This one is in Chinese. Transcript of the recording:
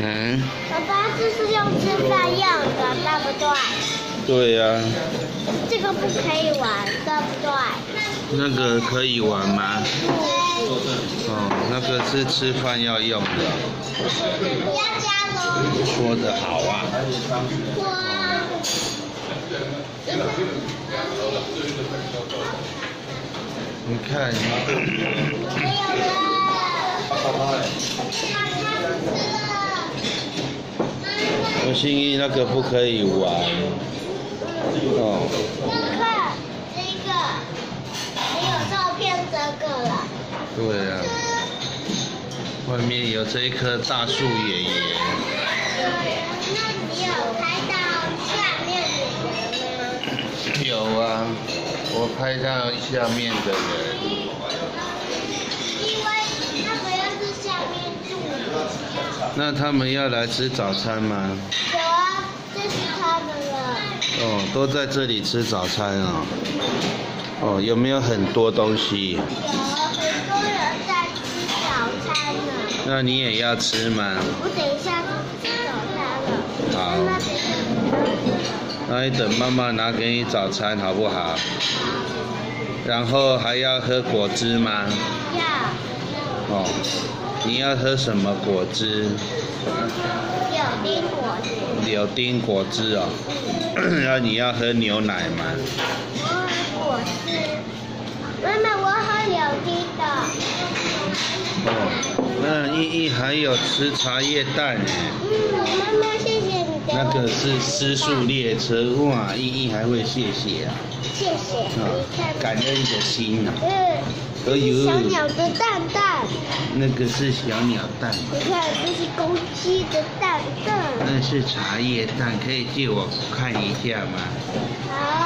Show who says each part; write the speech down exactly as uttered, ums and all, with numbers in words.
Speaker 1: 嗯。
Speaker 2: 爸爸，这是用吃饭用的，对不对？
Speaker 1: 对呀、啊。
Speaker 2: 这个不可以玩，对不对？
Speaker 1: 那个可以玩吗？哦，那个是吃饭要用的。
Speaker 2: 要加喽。
Speaker 1: 说得好啊。
Speaker 2: 哇。
Speaker 1: 你看。
Speaker 2: 没有了。
Speaker 1: 我心意那个不可以玩。哦。
Speaker 2: 看这个，没有照片这个了。
Speaker 1: 对啊。外面有这一棵大树爷爷。
Speaker 2: 那你有拍到下面的人吗？
Speaker 1: 有啊，我拍到下面的人。
Speaker 2: 因为那个要是下面住的。
Speaker 1: 那他们要来吃早餐吗？
Speaker 2: 有啊，这是他们了。
Speaker 1: 哦，都在这里吃早餐啊、哦。哦，有没有很多东西？
Speaker 2: 有很多人在吃早餐呢。
Speaker 1: 那你也要吃吗？
Speaker 2: 我等一下就吃早餐了。
Speaker 1: 好。
Speaker 2: 妈妈等一下。
Speaker 1: 那你等妈妈拿给你早餐好不好？然后还要喝果汁吗？
Speaker 2: 要。
Speaker 1: 哦，你要喝什么果汁？
Speaker 2: 柳丁果汁。
Speaker 1: 柳丁果汁哦。那你要喝牛奶吗？
Speaker 2: 我喝果汁。妈妈，我喝柳丁的。
Speaker 1: 哦，那依依还有吃茶叶蛋呢。
Speaker 2: 嗯，妈妈，谢谢你给我。
Speaker 1: 那个是失速列车，哇！依依还会谢谢啊。
Speaker 2: 谢谢。
Speaker 1: 啊，感恩的心啊。
Speaker 2: 嗯。
Speaker 1: 哎呦。
Speaker 2: 小鸟的蛋蛋。
Speaker 1: 那个是小鸟蛋。
Speaker 2: 你看，这是公鸡的蛋蛋。
Speaker 1: 那是茶叶蛋，可以借我看一下吗？
Speaker 2: 好。